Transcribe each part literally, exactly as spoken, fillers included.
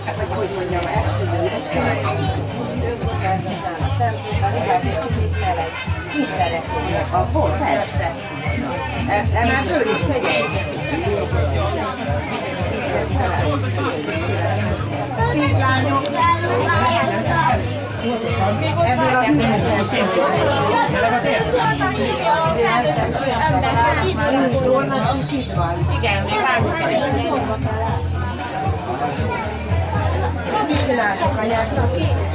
vagy hogy mondjam, esküvő, esküvő, ki szeretnél? Abból? Persze. Ebből is tegyen. Szép lányok. Ebből a hűvösen. Igen, még vágunk. Mit csináltok anyáknak?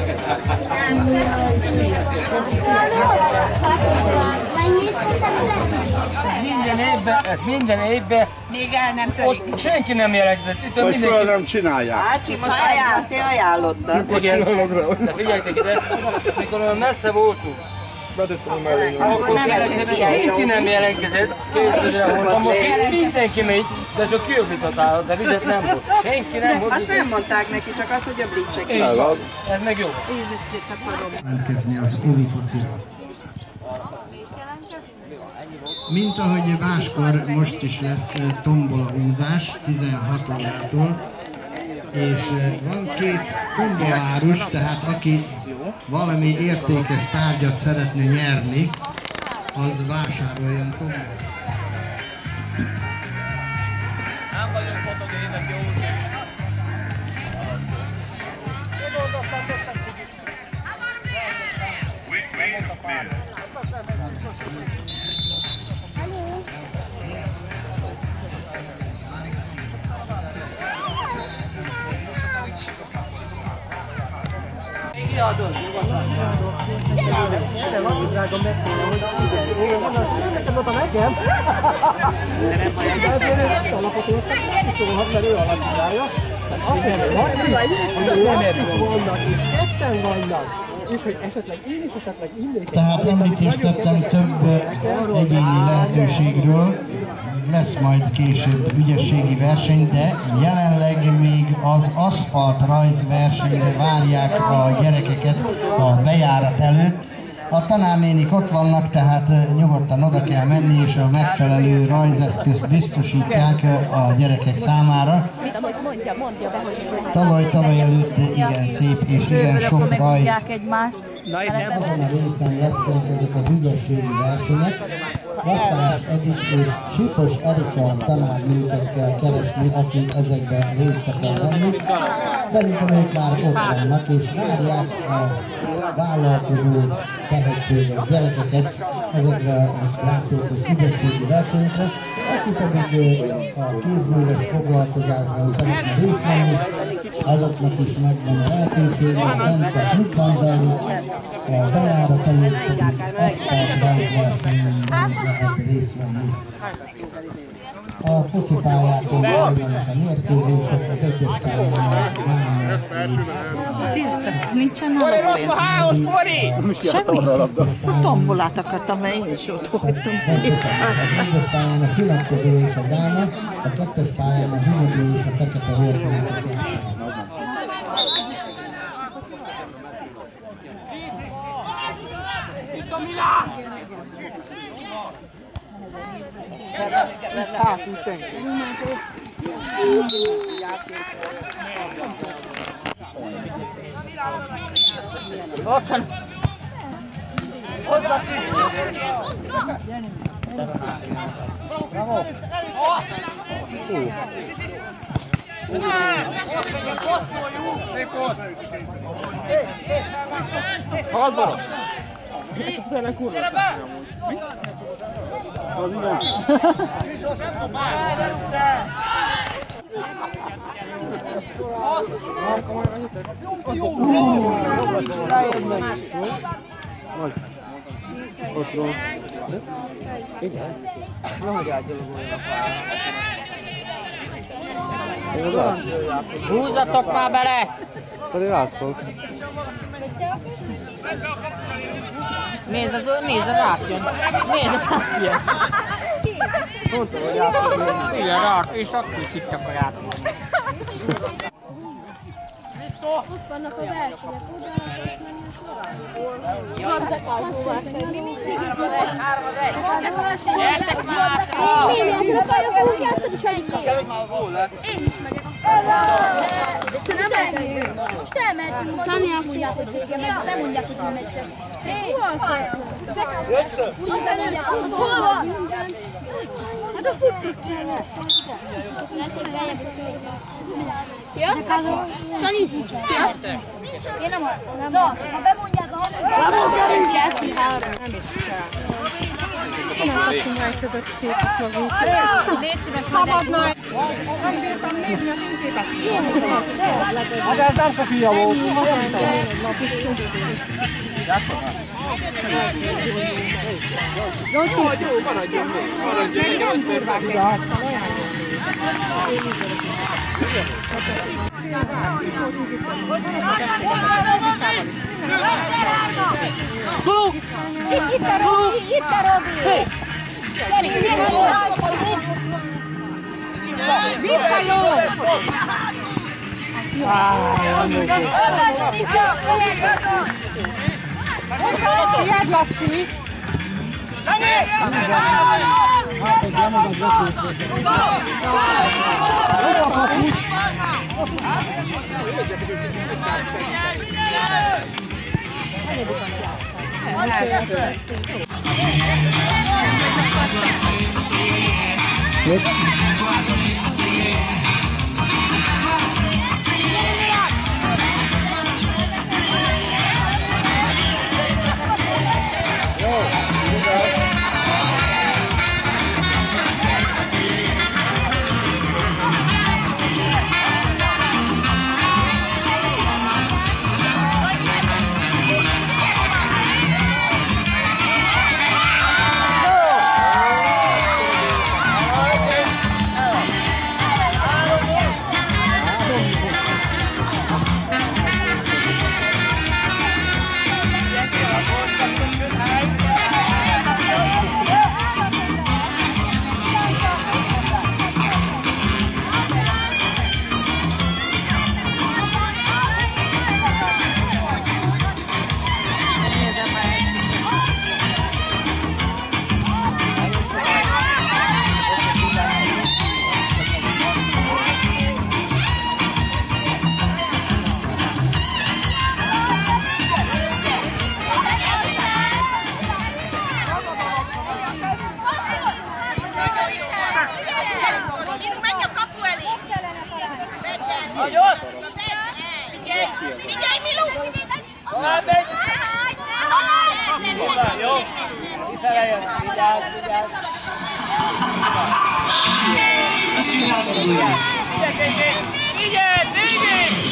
Minden évben, ez minden évben még el nem törik. Ott senki nem jelentkezett. Hogy mindenki... föl nem csinálják. Hát, most ajánl, te ajánlottad. Igen, de figyeljetek ide, mikor olyan messze voltunk, akkor senki nem jelentkezett, most mindenki megy, de csak kiöblítotál, de vizet nem volt. Senki nem volt. Azt nem mondták neki, csak azt, hogy öblítsek. Ez meg jó. Jelentkezni az óvi focira. Mint ahogy máskor most is lesz tombola húzás tizenhat órától, és van két tombolárus, tehát aki valami értékes tárgyat szeretne nyerni, az vásároljon tombolát. Nem vagyunk fotogének, jó? Kiadod, de van, drágom, megkéne, hogy nekem ott a nekem. De nem baj, ezért ezt a lapot értek, szólhat, mert ő alapcsinálja. Azt mondja, hogy nem érjük vannak, és ketten vannak. És hogy esetleg én is, esetleg innék. Tehát említést tettem több egyéni lehetőségről, lesz majd később ügyességi verseny, de jelenleg még az aszfalt rajzversenyre várják a gyerekeket a bejárat előtt. A tanárnénik ott vannak, tehát nyugodtan oda kell menni, és a megfelelő rajzeszközt biztosítják a gyerekek számára. Tavaly, tavaly előtt igen szép és igen sok rajz. Azon a részen lesznek ezek az ügyességi versenyek. Vasszás Edith és Sipos Erika tanárnőket kell keresni, akik ezekben részt akar venni. Szerintem ők már ott vannak, és várják a vállalkozó tehetséges gyerekeket ezekre a játékos ügyességi versenyekre. Aki pedig a kézműves foglalkozásban szeretne részt venni, azoknak is megvan a lehetőség, hogy bent a klubbanzani, a bejárat előtt pedig asztalt rajzversenyen lehet részt venni. A focipályákon zajlanak a mérkőzések, az egyes pályán. Sziasztok, nincsen nálam Kori, rossz a háos, Kori! Semmi? Tombolát akartam, mert én is ott voltam. Az egyes pályán a különböző és a dáma, a kettes pályán a hűvödő és a fekete vérfőnök. Hátul senki. Ott van. Hozzá Krisz! Bravo! Hallod? Gyere be! Az igen. Ott van. Igen. Nehogy átgyalogoljon a pályán. Húzzatok már bele! Pedig átfog. Nézd, az, nézd, az átjön. Nézd, az átjön. Mondta, hogy átjön. Igen, át, és akkor is itt akar átjön. Ott vannak a versenyek, oda akarsz menni a labdakázóvá tenni. Mi mindig is lesz. Három az egy. Gyertek már! Én is megyek. Én is megyek. Nem Most elmehetünk, bemondják, hogy igen, bemondják, hogy nem egyszer. Hé! Hol van? Hát a futni kell. Jössz? Sanyi, jössz? Én nem hallom. Na, ha bemondják a hallom, Keci, három. Nem is kell. Nem kaptunk már között képet magunk. Légy szíves, szabad nagy! Nem bírtam nézni a fényképet. Hát ez nem Sofia volt. Játszom már. Jó, jó, maradjon még. Maradjon még. Nem kurvák még. Goló! Itt a Robi! Itt a Robi! Vissza jó! Figyeld, Laci! Figyelj, Milu! Jó! Kifele jön! Vigyázz, vigyázz! Figyelj, végig!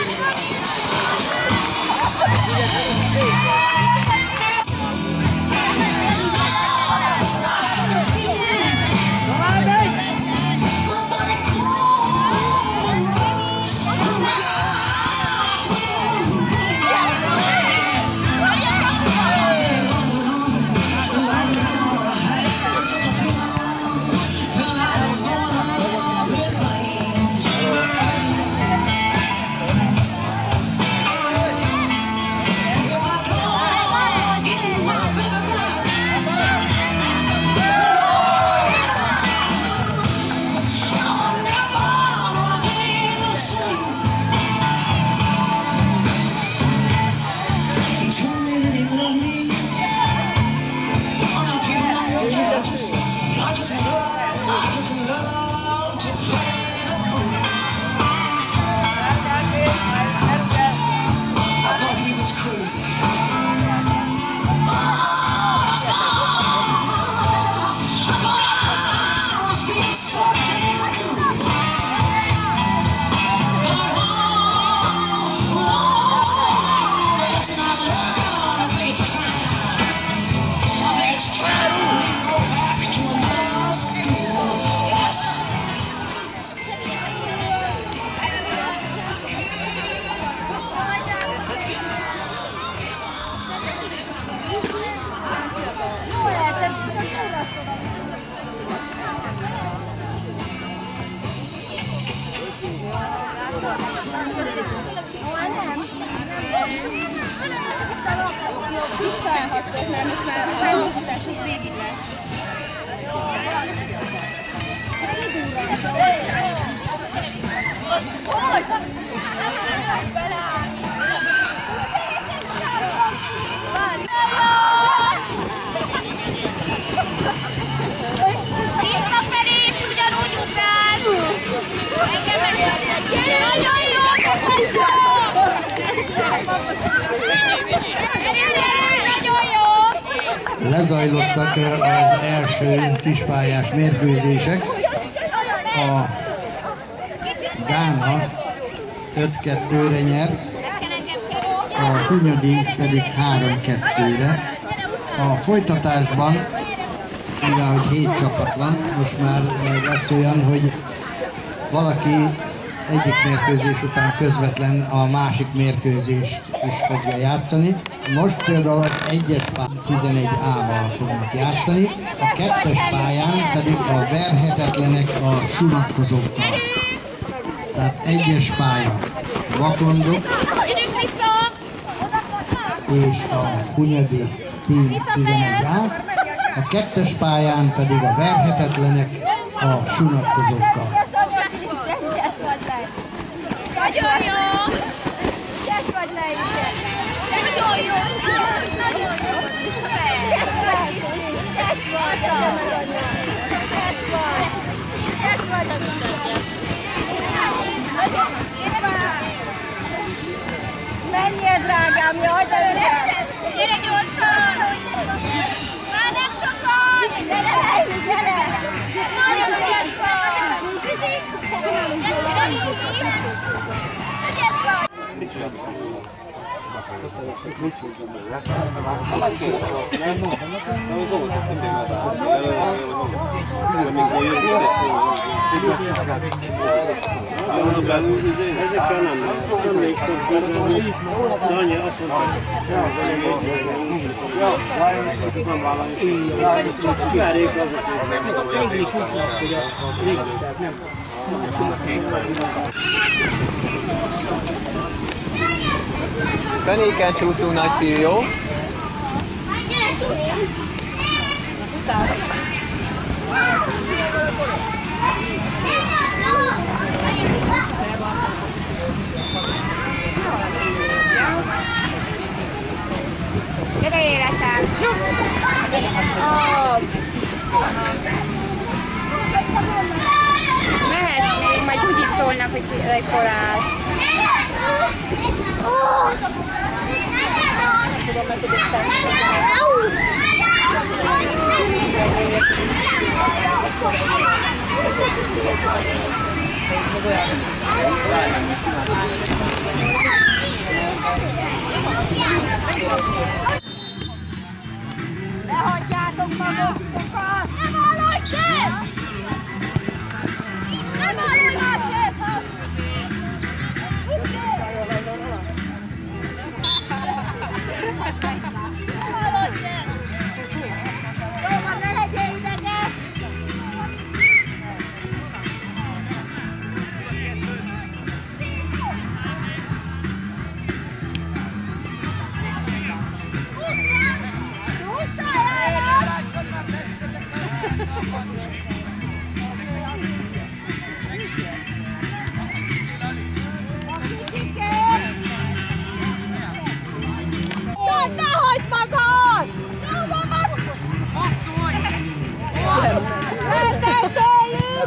Visszaállhattok, mert most már a hányóztatás az végig lesz. Hogy? Visszafelé is ugyanúgy ugrálsz! Engem meg... Nagyon jó! Nagyon jó! Lezajlottak az első kispályás mérkőzések. A Gána öt kettőre nyert, a Hunyadi pedig három kettőre. A folytatásban, mivel hogy hét csapat van, most már lesz olyan, hogy valaki egyik mérkőzés után közvetlen a másik mérkőzést is fogja játszani. Most például az egyes pályán tizenegy á-val fognak játszani, a kettes pályán pedig a verhetetlenek a sunatkozókkal. Tehát egyes pálya Vakondok és a Hunyadi Team tizenegy á, a kettes pályán pedig a verhetetlenek a sunatkozókkal. Nagyon jó! Ügyes vagy le is! Nagyon jó! Nagyon jó! Ügyes vagy! Ügyes vagy! Ügyes vagy! Ügyes vagy! Menjél, drágám, jaj, de ügyes! Gyere gyorsan! Már nem sokan! Gyere, Leili, gyere! Nagyon ügyes vagy! Gyere, ügyes vagy! Ezekkel nem, nem még tudok közölni, de annyi azt mondta, kiverjék azok. Régi is úgy volt, hogy a régi, tehát nem. Fenéken csúszunk, nagyfiú, jó? Gyere, csúszunk! Gyere, életem! Mehetsz még, majd úgy is szólnak, hogy korál. Lehagyjátok magukat! Nem hallod, Csét! Nem hallod már, Csét! Nem hallod, Csét! Jó van, ne legyél ideges! Ne hagyd magad! Letetteljük!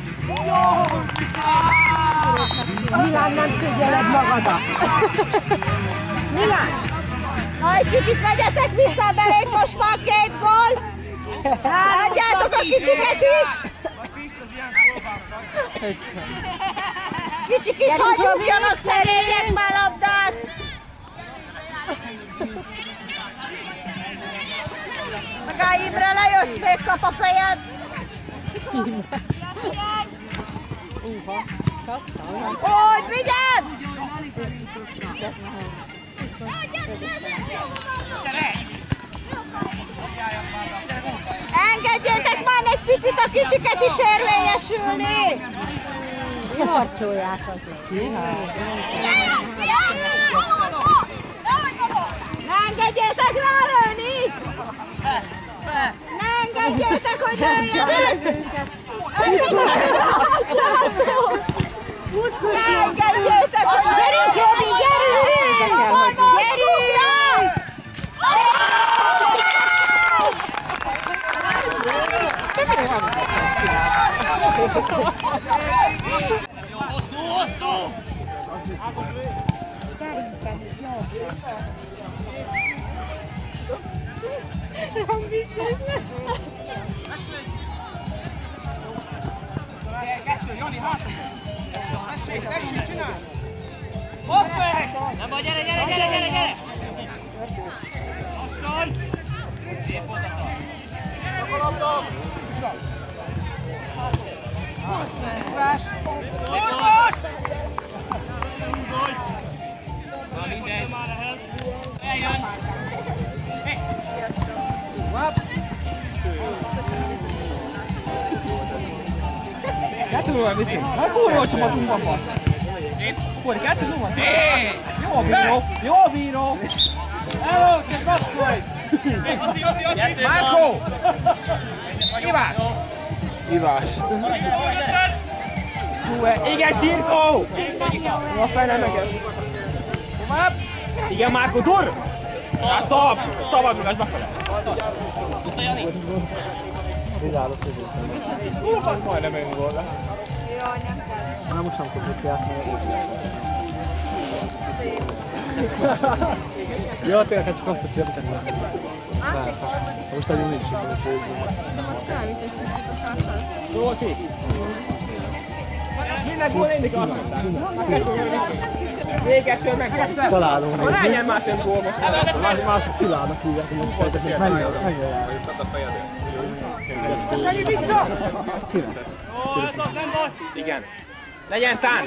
Milán, nem kögyeled magadat! Milán! Ha egy kicsit vegyetek vissza, belénk most már két gól! Adjátok a kicsiket is! Kicsik is hagyjubjanak, szerények már labdát! Magány Imre, lejössz, még kap a fejed! Úgy, vigyed! Engedjétek már egy picit a kicsiket is érvényesülni! Harcolják azok. Ne engedjétek rálőni! Ne engedjétek, hogy lőjenek! Ne engedjétek! Nem biztos. Kettő, Jani, hátra! Tessék, tessék, csinálj! Hozd meg! Nem baj, gyere, gyere, gyere, gyere, gyere! Lassan! Szép volt a szar! Gyakorlatom! Orvos! Na mindegy! Eljön! Kettő nulla viszont. Hát kurva a csapatunkban van. Skori, kettő nulla. Jó a bíró, jó a bíró. Hello, csak kapcsolj! Márkó! Ivás! Ivás. Igen, Sirkó! A fejlem neked. Tovább. Igen, Márkó, dur! Látom! Szabadulás befele. Ott a Jani. Vigyálok közül. Majdnem ön volna. Jaj, nem kell. Na most nem tudjuk játszani. Jó, tényleg csak azt teszi, amit nem. Persze. Most nagyon nincs sikerül főzzünk. Nem azt kámít egy kicsit a szállal. Zolti! Minden gól én is azt végettől meg találunk. Ha legyen már több gól most. Mások Cilának hívják, hogy most fejtek. Menjél, menjél el. A Sanyi vissza! Nem baj! Igen. Legyen tánc!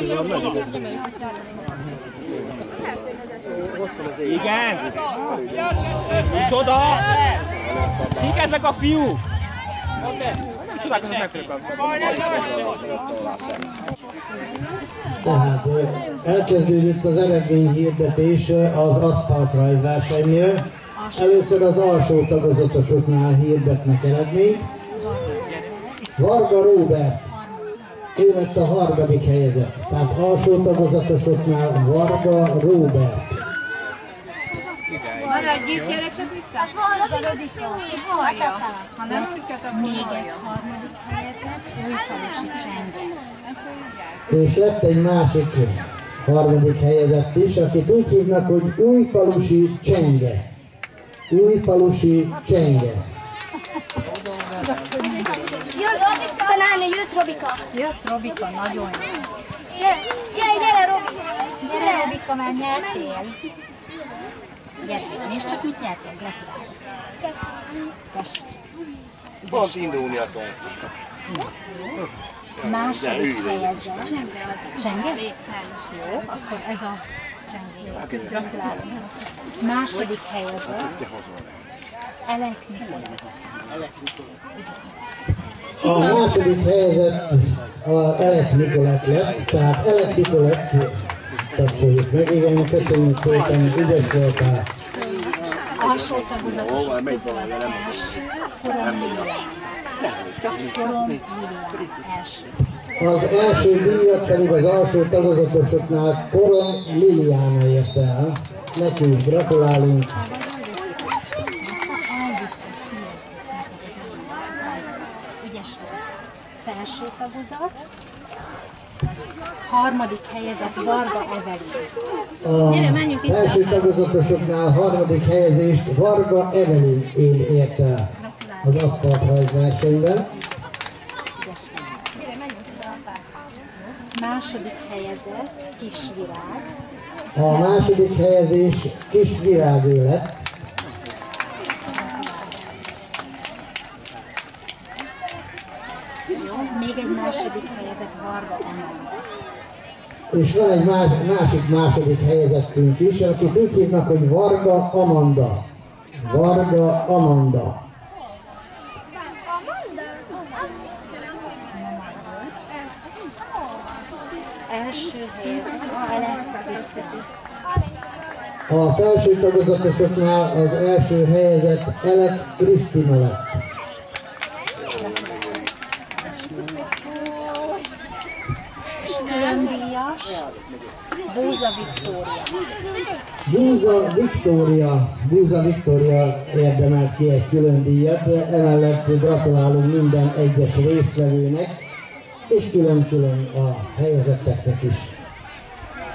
Igen! Micsoda! Kik ezek a fiúk? Nem csodálkozom megfélők. Tehát elkezdődött az eredményhirdetés az aszfaltrajzversenynél. Először az alsó tagozatosoknál hirdetnek eredményt. Varga Róbert, ő lesz a harmadik helyezett. Tehát alsó tagozatosoknál Varga Róbert. Maradj itt, gyere csak vissza. Hallja. Ha nem tudjátok, akkor még egy harmadik helyezett, Újfalusi Csenge. És lett egy másik harmadik helyezett is, akit úgy hívnak, hogy Újfalusi Csenge. Újfalusi Csenge. Jött Robika! Tanárnő, jött Robika! Jött Robika, nagyon jó. Gyere, gyere, gyere Robika! Gyere Robika, már nyertél. Gyere, nézd csak mit nyertél, gratulálok. Köszönöm. Pont indulni a ton. Második helyezett. Csenge? Jó, akkor ez a Csenge. Köszönöm. Második helyezett. Elek Nikolett. A második helyezett a Elek Nikolett lett, tehát Elek Nikolett tapsoljuk meg. Igen, köszönjük szépen, ügyes voltál. Alsó tagozatosok közül az első, Korom Lilián. Korom Lilián első. Az első díjat pedig az alsó tagozatosoknál Korom Liliana ért el. Neki is gratulálunk. Ügyes volt. Felső tagozat. Harmadik helyezett Varga Evelyn. A első tagozatosoknál harmadik helyezést Varga Evelyn ért el az aszfaltrajzversenyben. Második helyezett Kis Virág. A második helyezés Kis Virágé lett. Még egy második helyezett Varga Amanda. És van egy más, másik második helyezettünk is, akit úgy hívnak, hogy Varga Amanda. Varga Amanda. Első helyezett Elek Krisztina. A felső tagozatosoknál az első helyezett Elek Krisztina lett. És különdíjas Búza Viktória. Búza Viktória, Búza Viktória érdemelt ki egy külön díjat, de emellett gratulálunk minden egyes résztvevőnek, és külön-külön a helyezetteknek is.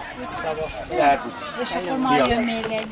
Szervusz. És akkor majd jön még egy.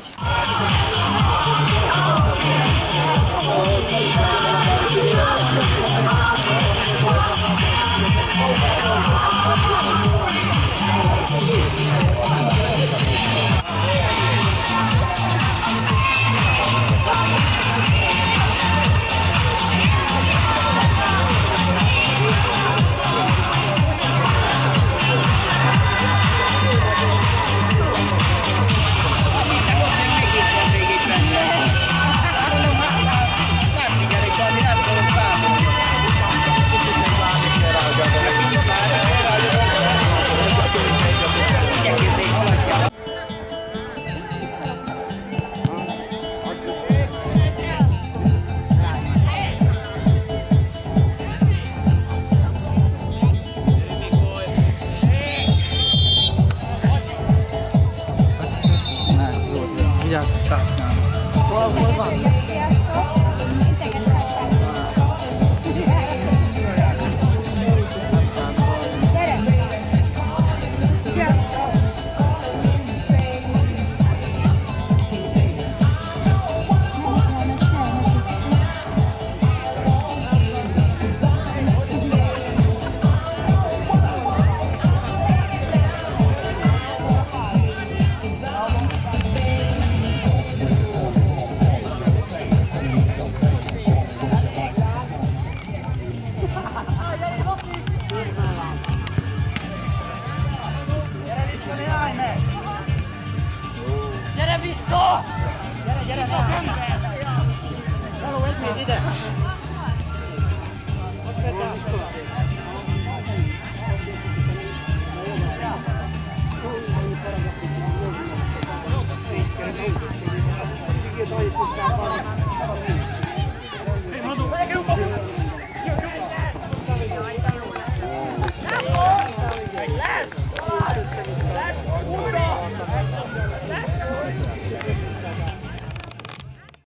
Gyere vissza! Gyere, gyere, gyere! Gyere, gyere! Ide!